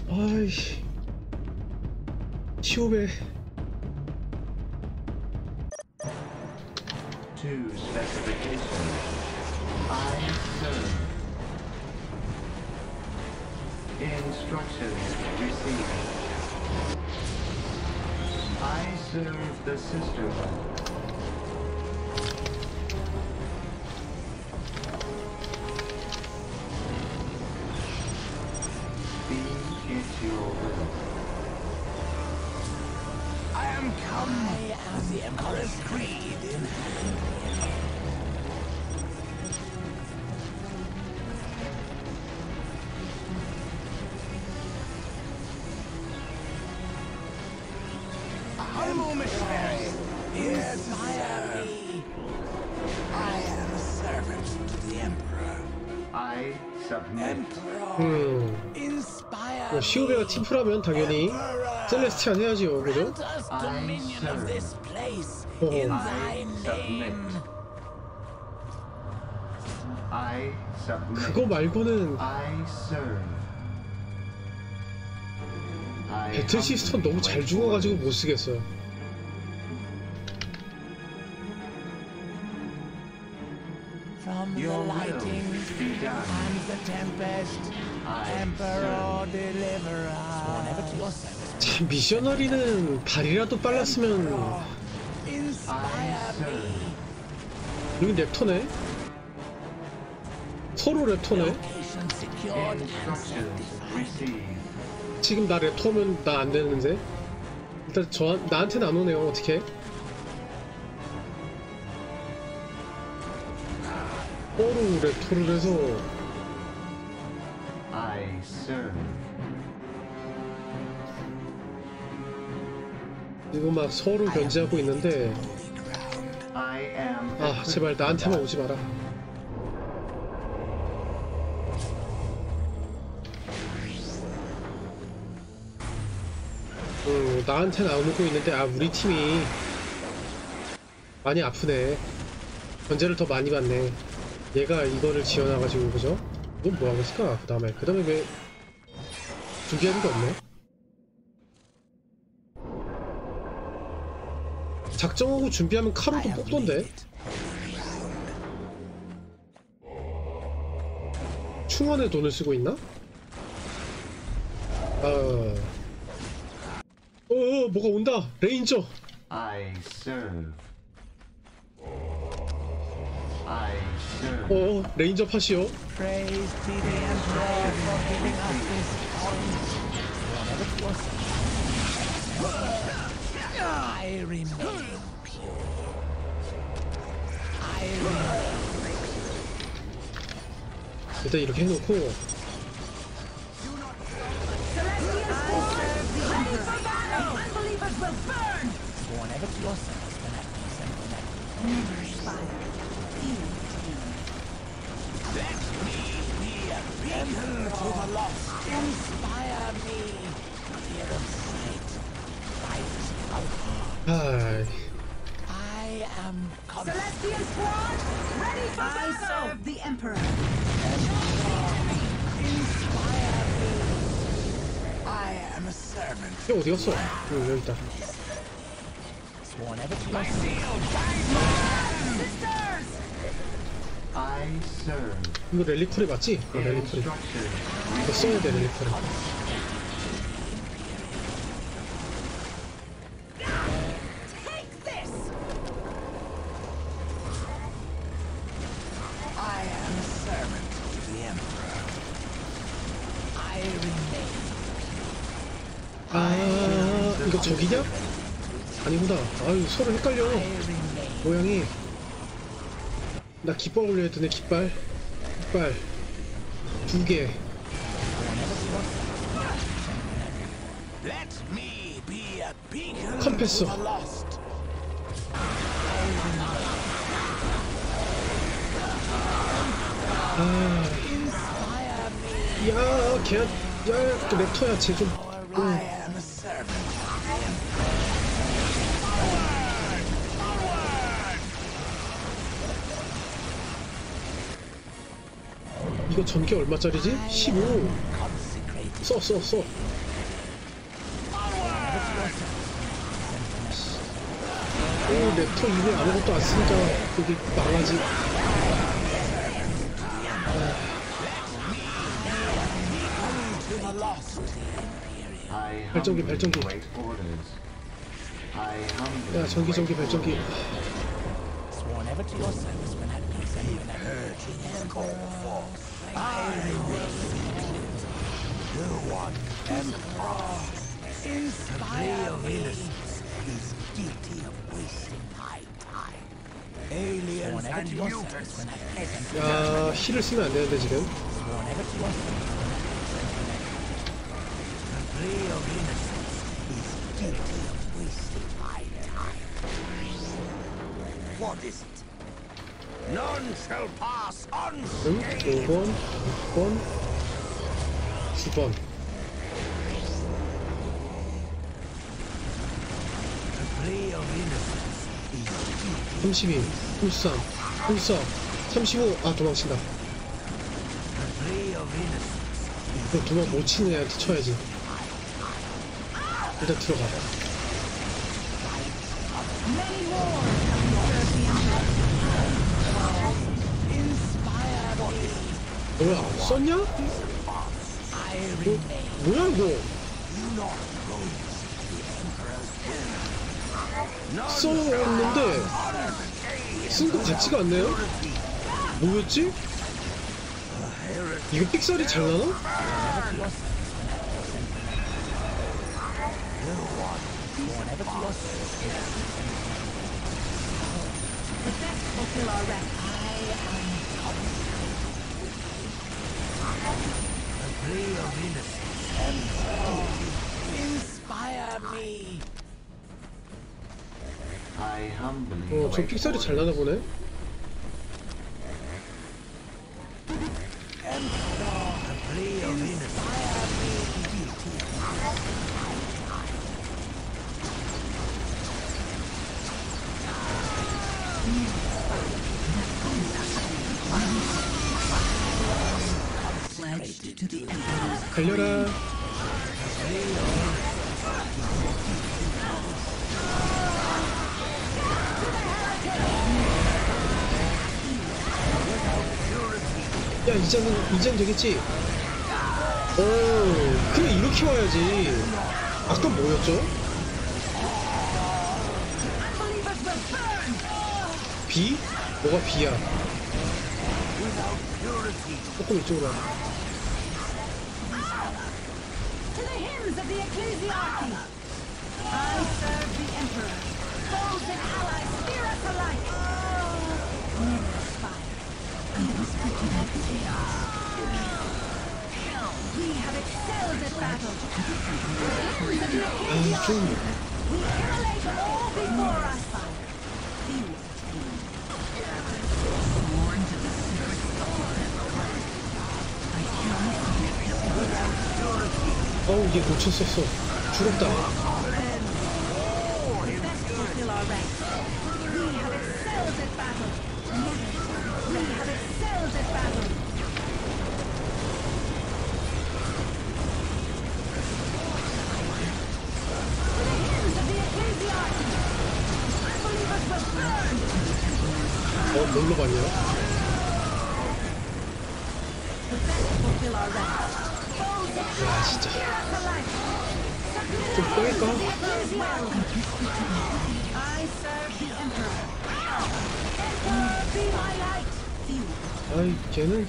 아이씨. 치오베. To specification. I serve. Instructions received. I serve the sisterhood. Be it your will. I am come. I am the Emperor's creed in hand. Humble missionary, inspire me. I am a servant to the Emperor. I submit. Emperor, inspire 시오베가 팀프라면 당연히 셀레스티안 해야지요, 그죠? Grant us dominion of this place Oh. in I thy submit. name. I submit. 그거 말고는 I serve. I 배틀 시스템 너무 잘 죽어가지고 못 쓰겠어요. From the Your will lightning be done. and the tempest, Emperor deliver us. Sworn ever to your service. 참 미셔너리는 발이라도 빨랐으면. Inspire me. 여기 랩터네? 서로 랩터네? Location secured and Instructions sanctified. received. 지금 나 랩터면 나 안 되는데? 일단 나한테는 안 오네요. 어떻게? 서로 랩터를 해서 I serve. 이거 막 서로 견제하고 있는데 I am. 아 제발 나한테만 오지 마라. 나한테는 안 오고 있는데 아 우리 팀이 많이 아프네. 견제를 더 많이 받네. 얘가 이거를 지어놔가지고 그죠? 이건 뭐 하겠을까? 그 다음에 왜 준비하는 게 없네? 작정하고 준비하면 카로도 뽑던데? 충원에 돈을 쓰고 있나? 뭐가 온다! 레인저! I serve. I serve. 레인저 팟이요? Praise be the Emperor for giving us this point. Sworn ever to your service. I remain pure. I remain. 일단 이렇게 해놓고 Sworn ever to your service when at peace and when at Let me be a beacon to the lost. Inspire me. Fear of sight. Fight of heart. 아이 I am confident. Celestial squad, ready for battle! I serve the Emperor. Inspire me. I am a servant. 형 어디 갔어? 여기 있다. Sworn ever to your service. Sisters! I serve. 이거 랠리콜이 맞지? 랠리콜이. Instructions. 이거 써야 돼 랠리콜이. Take this! I am a servant to the Emperor. I remain. 아 이거 저기냐? 아니구나. 아유 서로 헷갈려. I remain. 모양이. 나 깃발 올려야 되네. 깃발 2개. Let me be a beacon 컴패서. to the lost. Inspire me. 야 걔야 야 그 랩터야 쟤 좀. I am a servant. 이거 전기 얼마짜리지? 15. Consecrated. 써. 오, 랩터 입에 아무것도 안 쓰니까 여기 망하지. I 발전기, humbly 발전기. await orders. I humbly 야, 전기, 발전기. Sworn ever to your service when at peace and even heard his call for. I remain the one emperor. Inspire me. Is guilty of wasting my time. Aliens and mutants when at peace and 야, 힐을 쓰면 안 되는데 지금. sworn ever to your service. The plea of innocence is guilty of wasting my time. What is it? None shall pass 응? unscathed. 5번, 6번, 9번. The plea of innocence is guilty. 32, 33, 34, 35. 아, 도망친다. The plea of innocence. 그럼 도망 못 치는 애한테 쳐야지. 일단 들어가. Many more serve the Emperor. Inspire me. 뭐야, 썼냐? I remain. 뭐야 이거? Do not rose the Emperor's will. 썼는데 쓴 거 같지가 않네요? 뭐였지? 이거 삑살이 잘 나나? The best fulfill our rank. The plea of innocence. Inspire me. I humbly 어, 저 await 픽셀이 잘 orders. 나나 보네. The plea of innocence. Pledged to the Emperor's 달려라. 야, 이젠 되겠지? 오, 그래, 이렇게 와야지. 아까 뭐였죠? unbelievers will burn. 비? 뭐가 비야? 조금 이쪽으로 와. To the hymns of the ecclesiarchy. I serve the Emperor. Foes and allies fear us alike. Never aspire. We have excelled at battle. To the hymns of the 아, ecclesiarchy. 좀, We immolate all before us. Few sworn to the secret 어우, 얘 고쳤었어. 죽었다. best fulfill our ranks. We have excelled at battle. We have excelled at battle. For the hymns of the ecclesiarchy. Unbelievers will burn. 뭘로 봤냐? The best fulfill our ranks. Foes and 야, 진짜. fear us alike. 좀 빼갈까? I serve the Emperor. Emperor, be my light. Few 아이, 걔는.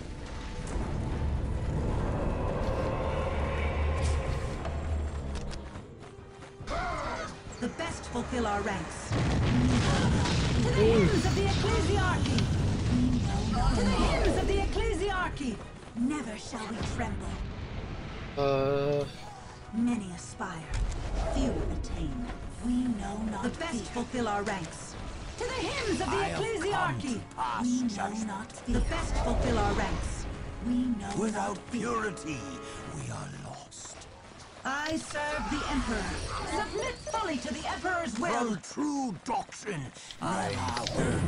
the best fulfill our ranks. To the hymns of the ecclesiarchy. To the hymns of the ecclesiarchy. Never shall we tremble. 아, Many aspire. Few attain. We know not the best fulfill our ranks. To the hymns of the ecclesiarchy. We know not fear. The best fulfill our ranks. We know Without not fear. purity, we are lost. I serve the Emperor. Submit fully to the Emperor's will. From true doctrine, never.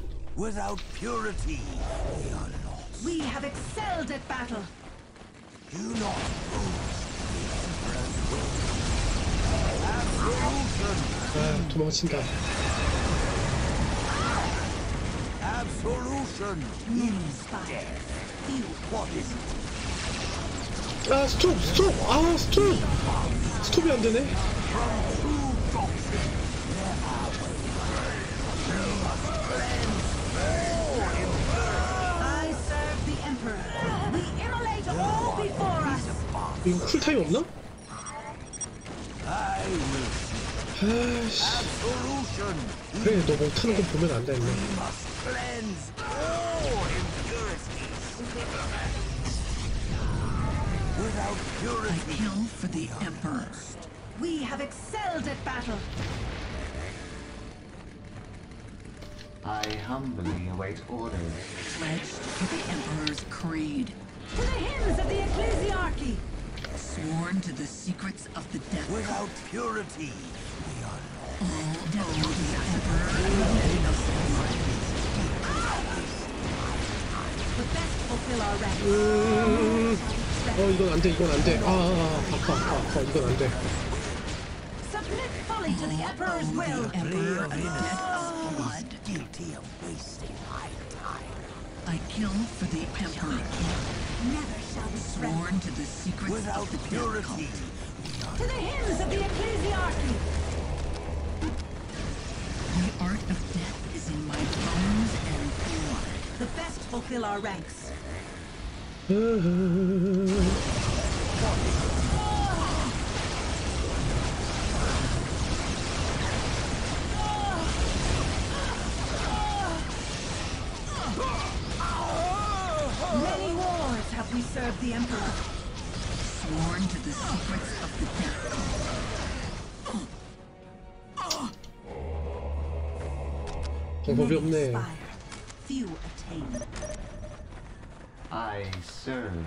Without purity, we are lost. We have excelled at battle. Do not lose the Emperor's will. Absolution! 아, 도망친다. Absolution! Many spires. Few. What is it? 아, 스톱! 스톱! 아, 스톱! 스톱이 안 되네. From true doctrine. I serve the Emperor. We immolate all before us. 이거 쿨타임 없나? I will see. 아씨. Absolution! 그래, 너 못하는 거 보면 안다 했네. Must cleanse all impurities. Without purity, Kill for the Emperor. We have excelled at battle. I humbly await orders. Pledged to the Emperor's creed, To the hymns of the Ecclesiarchy. sworn to the secrets of the death cult. without purity, we are All owe the Emperor an innocence. The best fulfill our ranks. 이건 안 돼, 이건 안 돼. 아파. 이건 안 돼. Submit fully to the Emperor's will. The Emperor a debt of blood. guilty of wasting my time. I kill for the Emperor, Never shall we tremble. sworn to the secrets Without of the death purity, cult. To the hymns of the Ecclesiarchy. The art of death is in my bones and blood. The best fulfill our ranks. Many wars have we served the Emperor. Sworn to the secrets of the death cult. 방법이 없네. Aspire. Few attain. I serve.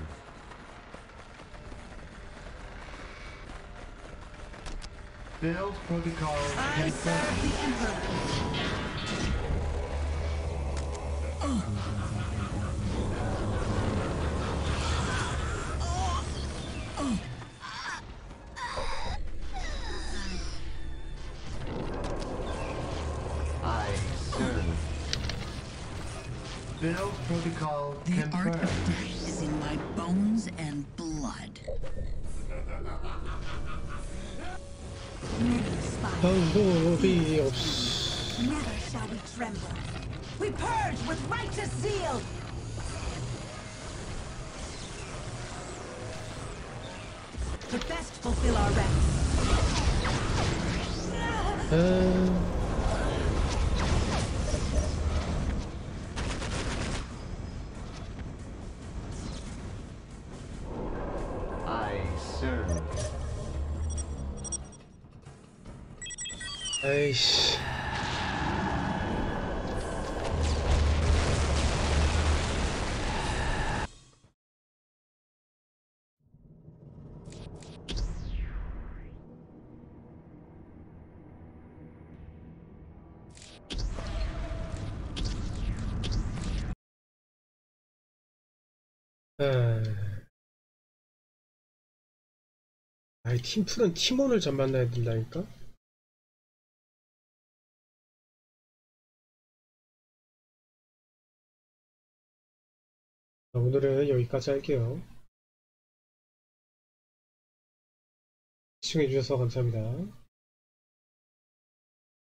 Build protocol I serve confirmed. the Emperor. I serve. Build protocol The art of confirmed. death is in my bones and blood. Many aspire. 방법이 없어. Never shall we tremble. We purge with righteous zeal. The best fulfill our ranks. 아, I serve. 아이씨. 아이, 팀플은 팀원을 잘 만나야 된다니까? 자, 오늘은 여기까지 할게요. 시청해주셔서 감사합니다.